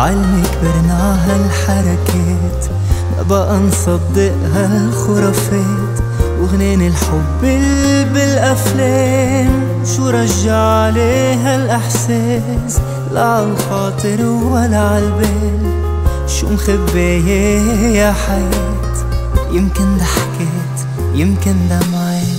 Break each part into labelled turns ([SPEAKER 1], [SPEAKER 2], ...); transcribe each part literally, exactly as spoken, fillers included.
[SPEAKER 1] عالمي كبرنا هالحركات، ما بقى نصدق هالخرافات وغنين الحب اللي بالأفلام. شو رجع عليه هالإحساس؟ لا عالخاطر ولا عالبال. شو مخبية يا حياة؟ يمكن ضحكت يمكن دمعت.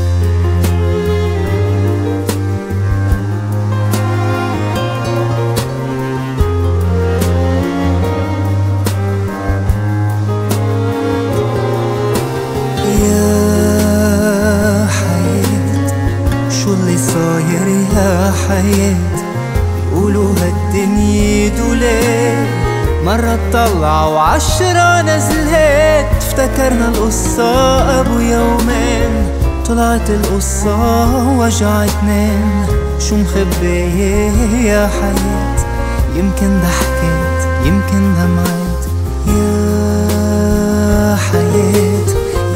[SPEAKER 1] صاير يا حياة؟ يقولوا هالدنيا دولاب، مرة طلعوا وعشرة نزلات. افتكرنا القصة أبو يومين، طلعت القصة وجع اتنين. شو مخبية يا حياة؟ يمكن ضحكت يمكن دمعت. يا حياة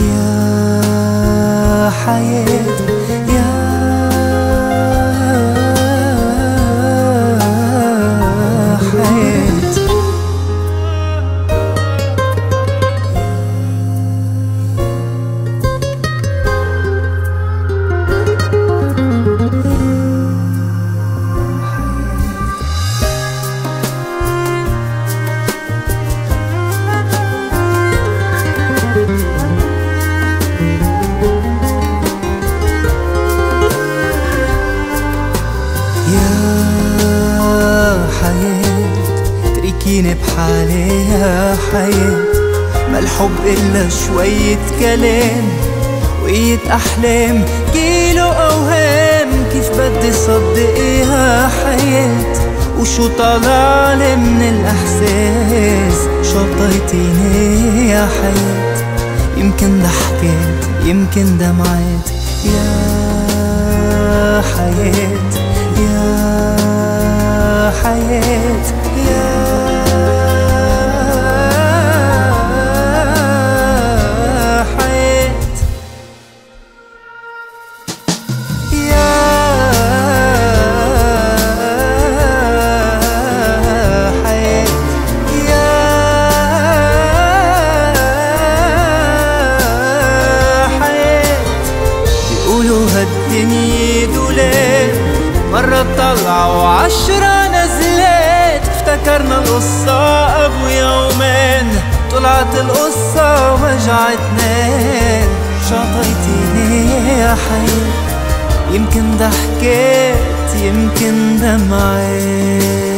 [SPEAKER 1] يا حياة يا تركيني بحالي يا حياة. ما الحب إلا شوية كلام وقية أحلام، كيلو أوهام. كيف بدي صدق يا حياة؟ وشو طلعلي من الإحساس؟ شطيتيني يا حياة. يمكن ضحكت يمكن دمعت. يا حياة يا حياة يا هالدنيا دولاب، مرة طلعوا عشرة نزلات. افتكرنا القصة أبو يومين، طلعت القصة وجع اتنين. شطيتيني يا حياة، يمكن ضحكت يمكن دمعت.